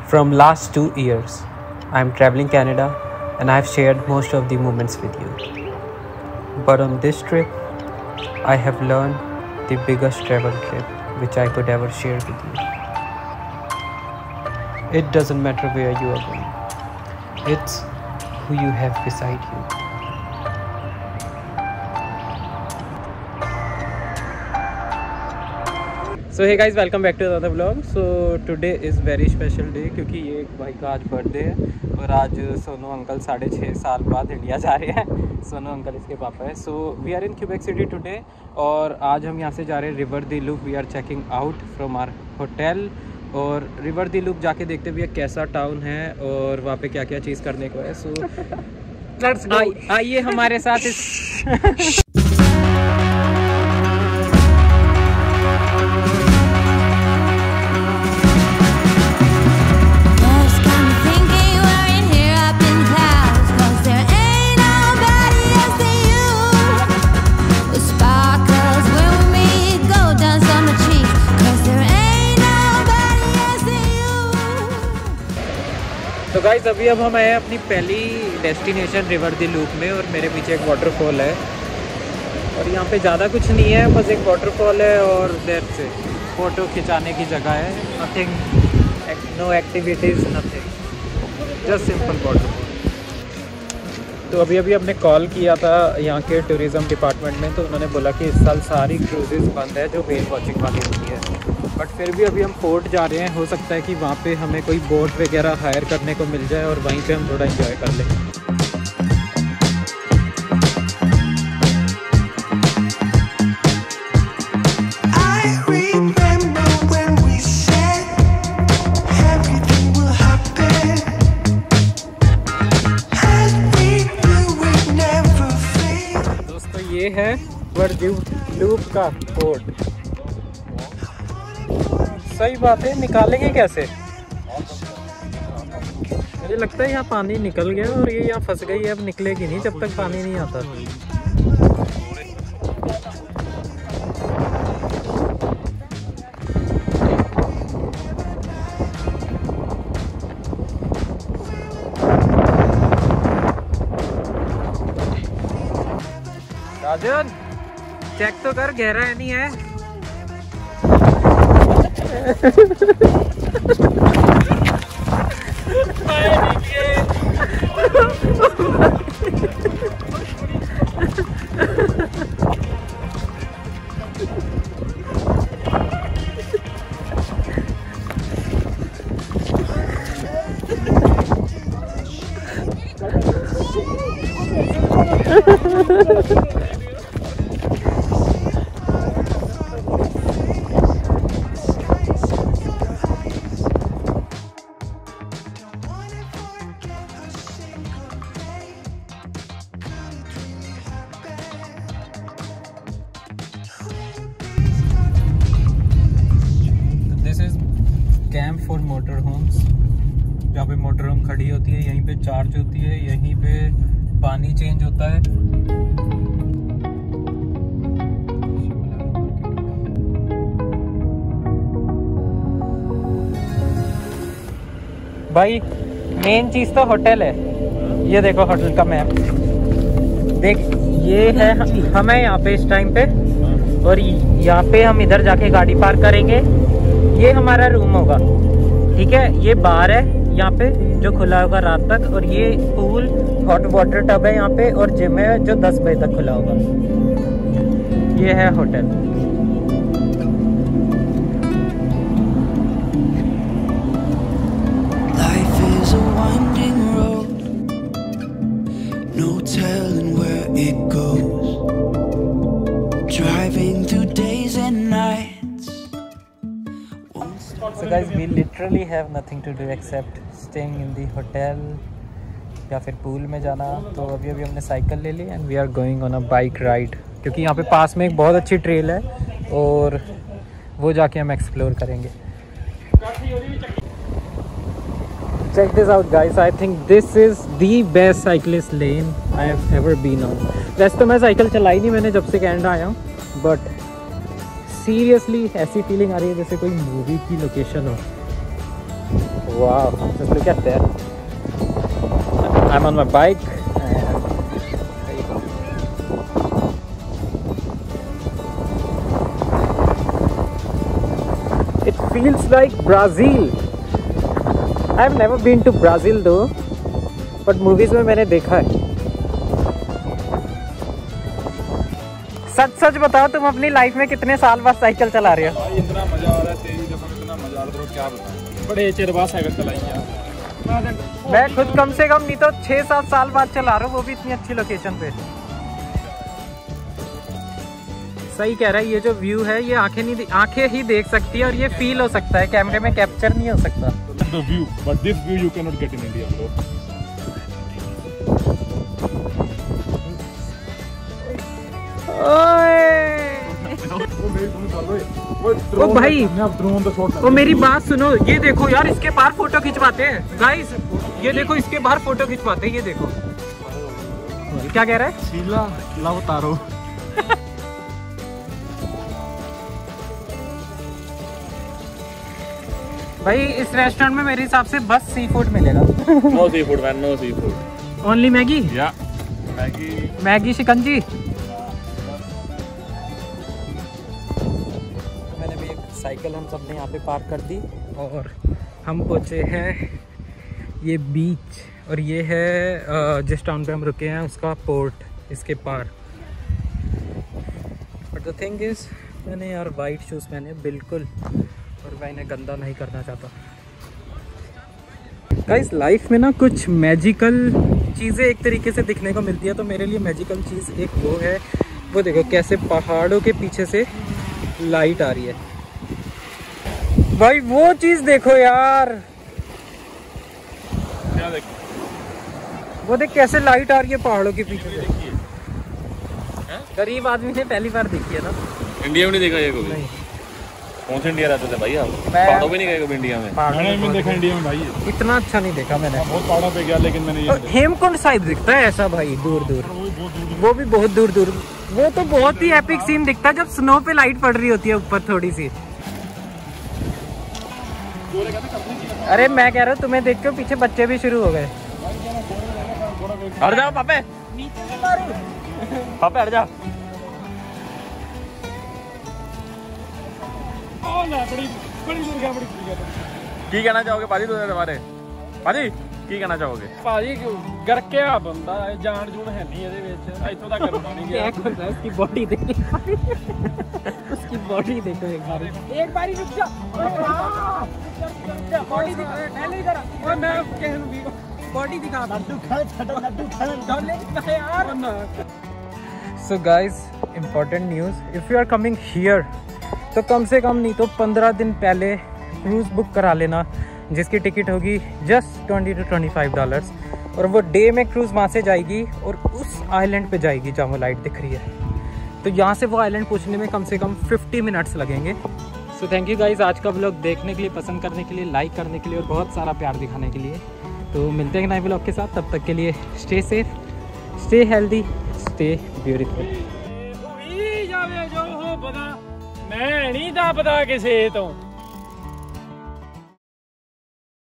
From last 2 years, I am traveling Canada and I have shared most of the moments with you. But on this trip, I have learned the biggest travel trip which I could ever share with you. It doesn't matter where you are going. It's who you have beside you. So hey guys, welcome back to another vlog. So today is very special day क्योंकि ये एक भाई का आज birthday है और आज Sonu uncle 6.5 साल बाद इंडिया जा रहे हैं। सोनू अंकल इसके पापा है। So we are in Quebec City today और आज हम यहाँ से जा रहे हैं river du Loup. We are checking out from our hotel और रिवर दी लूप जाके देखते हुए कैसा टाउन है और वहाँ पे क्या क्या चीज़ करने को है। सो आइए हमारे साथ इस तो गाइस अभी अब हम आए हैं अपनी पहली डेस्टिनेशन रिवर दी लूप में और मेरे पीछे एक वाटरफॉल है और यहाँ पे ज़्यादा कुछ नहीं है, बस एक वाटरफॉल है और देर से फ़ोटो खिंचाने की जगह है। Nothing, no activities, nothing, just simple waterfall. तो अभी हमने कॉल किया था यहाँ के टूरिज़्म डिपार्टमेंट में, तो उन्होंने बोला कि इस साल सारी क्रूजेज़ बंद है जो वेल वॉचिंग वाली होती है। बट फिर भी अभी हम फोर्ट जा रहे हैं, हो सकता है कि वहाँ पे हमें कोई बोट वगैरह हायर करने को मिल जाए और वहीं पे हम थोड़ा एंजॉय कर लें। दोस्तों ये है रिवर दी लूप का फोर्ट। सही बात है, निकालेंगे कैसे? मुझे लगता है यहाँ पानी निकल गया और ये यहाँ फंस गई है, अब निकलेगी नहीं जब तक पानी नहीं आता। राजन चेक तो कर, गहरा है नहीं है? कैंप फॉर मोटर होम्स, जहाँ पे मोटर होम खड़ी होती है, यहीं पे चार्ज होती है, यहीं पे पानी चेंज होता है। भाई मेन चीज तो होटल है। ये देखो होटल का मैप, देख ये है हमें यहाँ पे इस टाइम पे, और यहाँ पे हम इधर जाके गाड़ी पार्क करेंगे। ये हमारा रूम होगा, ठीक है। ये बार है यहाँ पे जो खुला होगा रात तक, और ये पूल, हॉट वाटर टब है यहाँ पे, और जिम है जो 10 बजे तक खुला होगा। ये है hotel. Life is a winding road, no telling where it goes, driving through days and nights. So guys, we literally have nothing to do except staying in the hotel या फिर पूल में जाना। तो अभी हमने साइकिल ले ली and we are going on a bike ride, क्योंकि यहाँ पे पास में एक बहुत अच्छी ट्रेल है और वो जाके हम एक्सप्लोर करेंगे। Check this out guys, I think this is the best cyclist lane I have ever been on. वैसे तो मैं साइकिल चलाई नहीं मैंने जब से कनाडा आया हूँ, बट सीरियसली ऐसी फीलिंग आ रही है जैसे कोई मूवी की लोकेशन हो। Wow, just look at that. I'm on my bike. There you go. It feels like Brazil. I've never been to Brazil though, but movies में मैंने देखा है. सच बताओ, तुम अपनी लाइफ में कितने साल बाद साइकिल चला रहे हो? भाई इतना मजा आ रहा है, तेरी दफा इतना मजा आ रहा है, क्या बताऊं। बड़े चेर बाद साइकिल चलाई यार। मैं खुद कम से कम नहीं तो 6-7 साल बाद चला रहा हूँ, वो भी इतनी अच्छी लोकेशन पे। सही कह रहा है, ये जो व्यू है ये आंखें ही देख सकती है और ये फील हो सकता है, कैमरे में कैप्चर नहीं हो सकता। The view, but this view you cannot get in India, bro. ओ भाई, ओ मेरी बात सुनो, ये देखो यार, इसके बाहर फोटो खिंचवाते हैं गाइस, ये देखो इसके बाहर फोटो खिंचवाते हैं, ये देखो। क्या कह रहा है? शीला लव तारो। भाई इस रेस्टोरेंट में मेरे हिसाब से बस सी फूड मिलेगा। No seafood man, no seafood, only Maggi. या मैगी शिकंजी। मैंने भी एक साइकिल हम सब ने यहाँ पे पार्क कर दी और हम पहुँचे हैं ये बीच, और ये है जिस टाउन पे हम रुके हैं उसका पोर्ट, इसके पार। बट द थिंग इज, मैंने यार वाइट शूज़ पहने बिल्कुल, और मैं इन्हें गंदा नहीं करना चाहता। गाइस लाइफ में ना कुछ मैजिकल चीज़ें एक तरीके से दिखने को मिलती है, तो मेरे लिए मैजिकल चीज़ एक वो है, वो देखो कैसे पहाड़ों के पीछे से लाइट आ रही है। भाई वो चीज़ देखो यार, क्या देख, वो देख कैसे लाइट आ रही है पहाड़ों के पीछे से। गरीब आदमी ने पहली बार देखी है ना। इंडिया में नहीं देखा ये कभी? नहीं। कौन से इंडिया रहते थे भाई आप? पहाड़ों पे नहीं गए कभी इंडिया में? मैंने देखा इंडिया में भाई, इतना अच्छा नहीं देखा मैंने। बहुत पहाड़ों पे गया लेकिन मैंने ये हेमकुंड साहिब दिखता है ऐसा भाई, दूर दूर, वो भी बहुत दूर दूर। वो तो बहुत ही एपिक सीन दिखता है जब स्नो पे लाइट पड़ रही होती है ऊपर थोड़ी सी। अरे मैं कह रहा हूँ तुम्हें देख के पीछे बच्चे भी शुरू हो गए। हट जाओ पापे, पापे हट जाओ। की कहना चाहोगे भाजी तुझे तुम्हारे? भाजी की कहना चाहोगे? भाजी गरकिया बंदा है, जान जून है नहीं ਇਹਦੇ ਵਿੱਚ, ਇੱਥੋਂ तक करना नहीं गया। उसकी बॉडी देखो, उसकी बॉडी देखो एक बार। एक बारी रुक जा, बॉडी दिखा पहले इधर। और मैं कहन भी बॉडी दिखा, लड्डू खा, छोटा लड्डू खा, डोले का यार। So guys, important news, if you are coming here तो कम से कम नहीं तो 15 दिन पहले क्रूज़ बुक करा लेना, जिसकी टिकट होगी जस्ट $20 to $25, और वो डे में क्रूज़ वहाँ से जाएगी और उस आइलैंड पे जाएगी जहाँ वो लाइट दिख रही है। तो यहाँ से वो आइलैंड पहुँचने में कम से कम 50 मिनट्स लगेंगे। सो थैंक यू गाइज आज का व्लॉग देखने के लिए, पसंद करने के लिए, लाइक करने के लिए और बहुत सारा प्यार दिखाने के लिए। तो मिलते हैं नए व्लॉग के साथ, तब तक के लिए stay safe, stay healthy, stay beautiful. मैं नहीं दा पता किसे तो